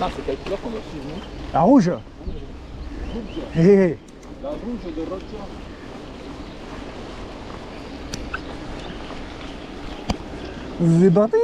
Attends, c'est quelle couleur qu'on va suivre nous? La rouge. Hé hé. La rouge de Rocha. Vous êtes parti.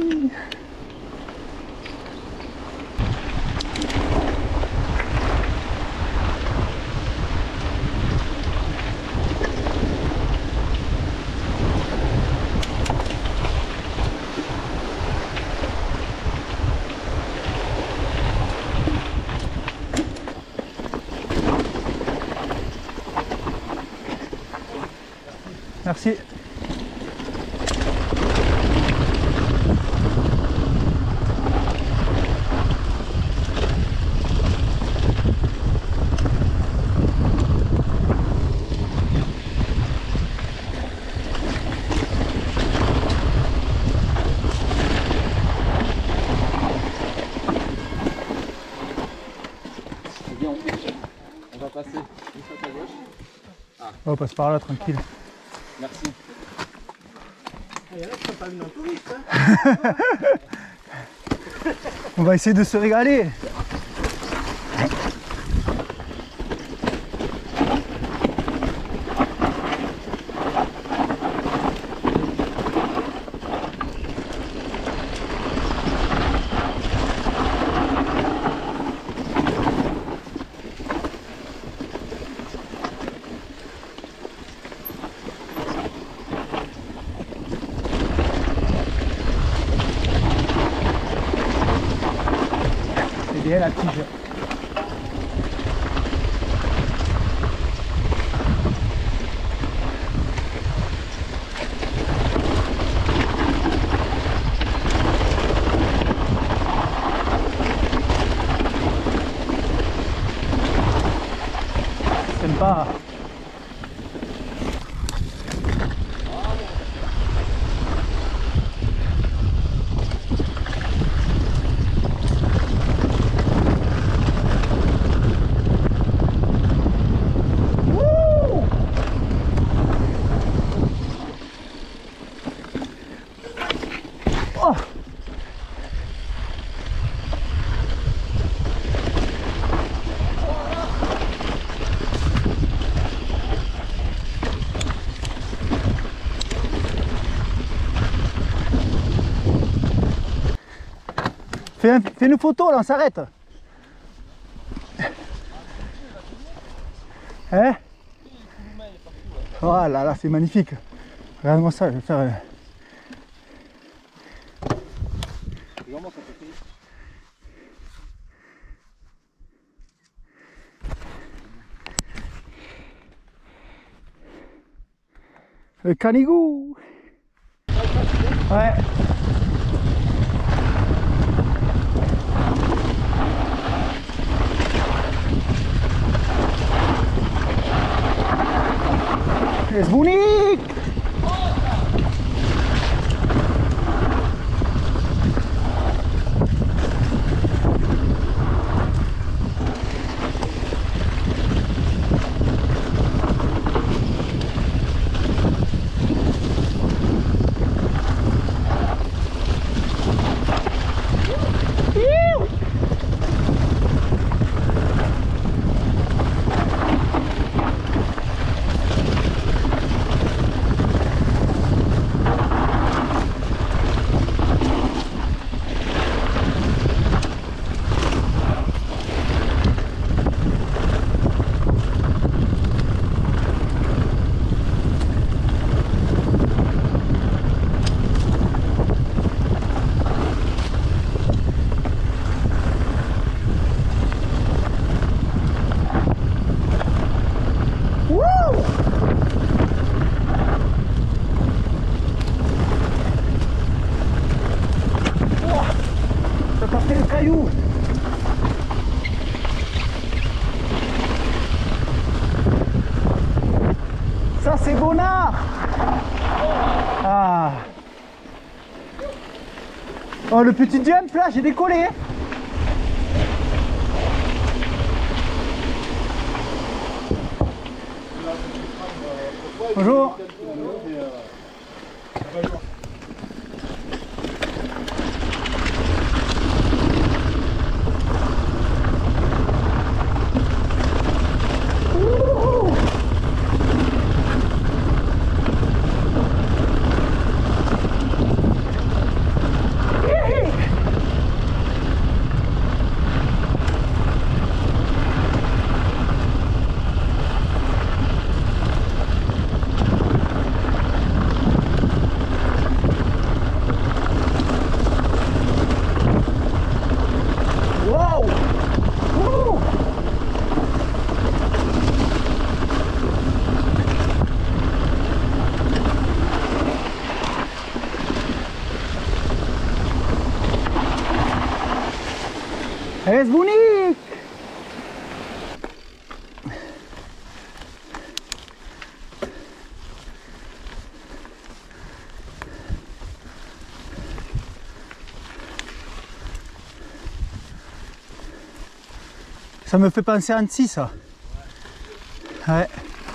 Merci. Viens, on va passer une fois à gauche. Ah. On passe par là tranquille. Merci. Il y en a qui sont pas venus en touriste. Hein. On va essayer de se régaler. C'est bien la tige. Sympa. Fais une photo là, on s'arrête. Hein? Oh là là, c'est magnifique. Regarde-moi ça, je vais faire... Le canigou. Ouais. Es bonic! Ça c'est Bonnard. Ah. Oh le petit jump là, j'ai décollé. Bonjour. Es bonic! Ça me fait penser à Annecy, ça. Ouais.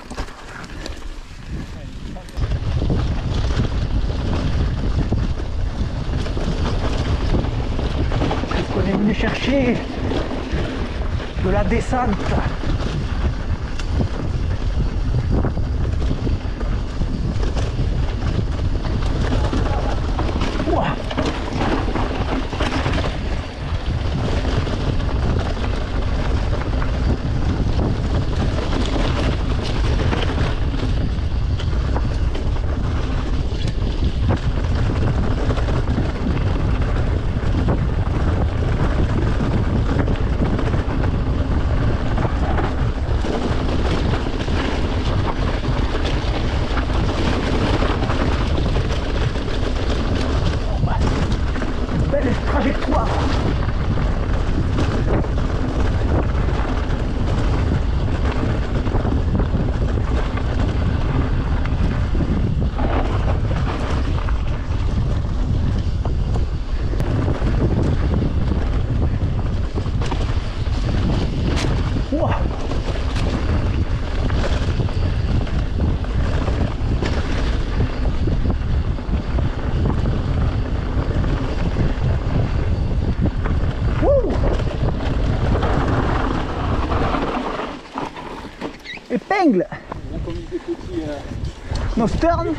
Qu'est-ce qu'on est venu chercher? De la descente. Ouah. Belle trajectoire. Ouah. Épingle. On a comme des petits... Nos sterns.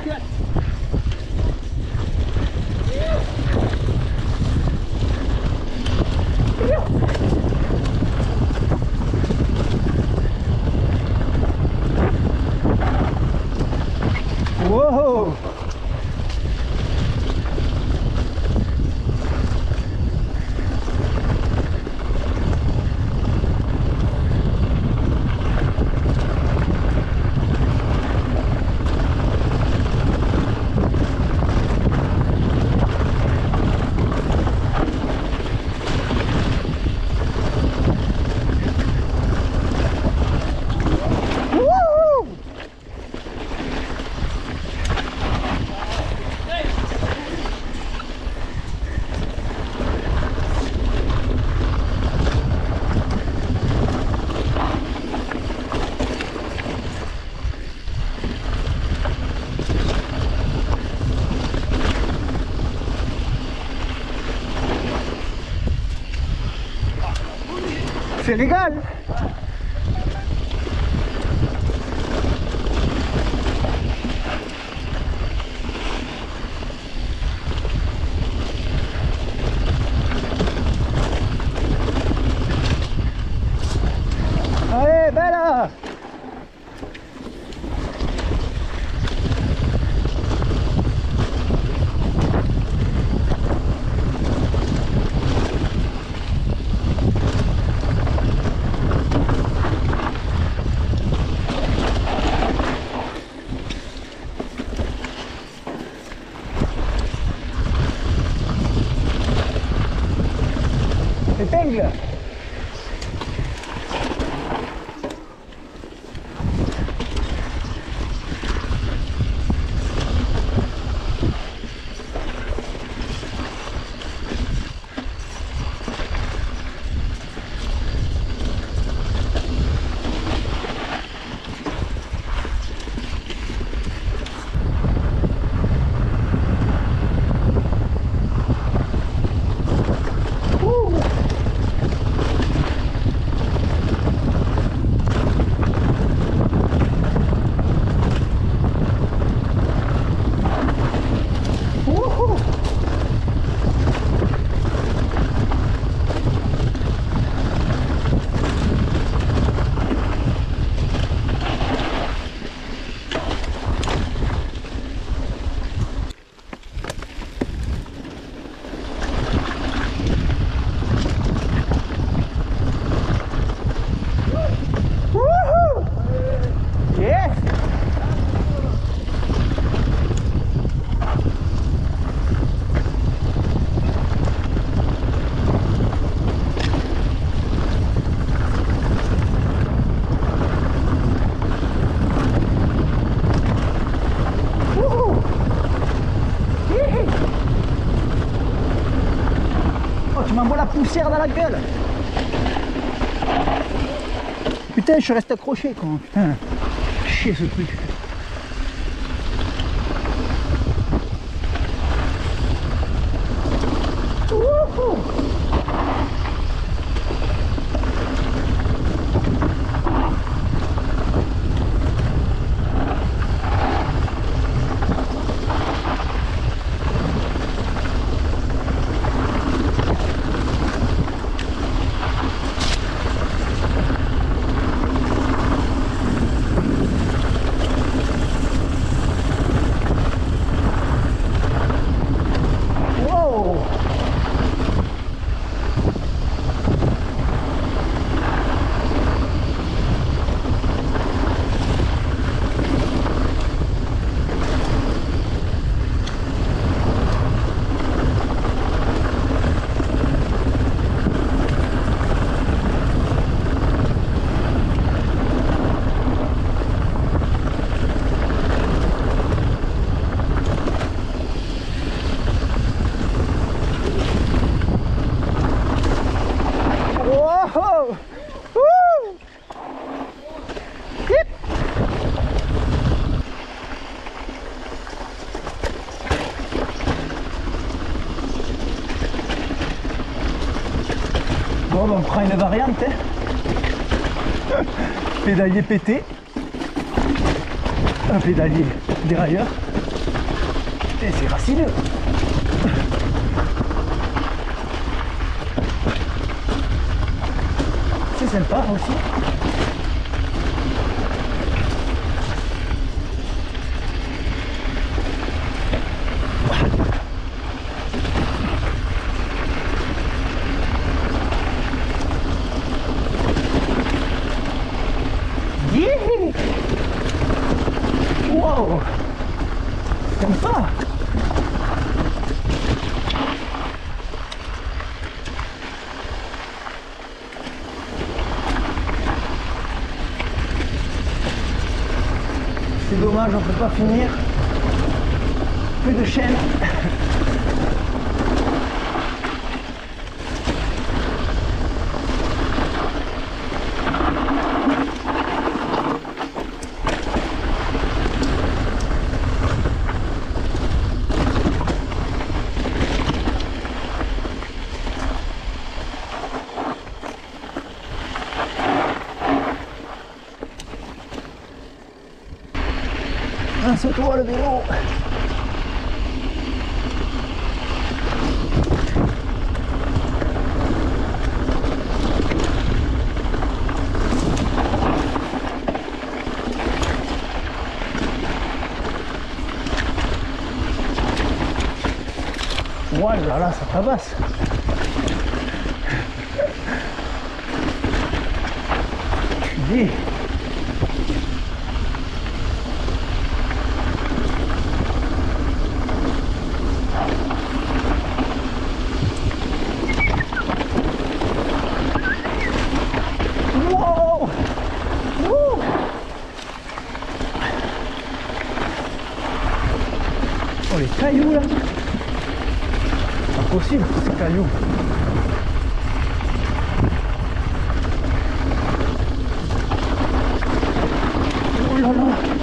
Wow. Wouhou. C'est légal. Allez, belle. poussière dans la gueule. Putain, je reste accroché quand. Putain, chier ce truc. Wouhou. Bon, ben, on prend une variante, hein. Pédalier pété, un pédalier dérailleur, et c'est racineux. C'est sympa aussi. Wow, sympa. C'est dommage, on peut pas finir. Plus de chaîne. Un saut-toi le vélo. Voilà, là, ça tabasse. Dis. Wow. Wouh. Oh, les cailloux là. Pas possible ces cailloux. Oh là là.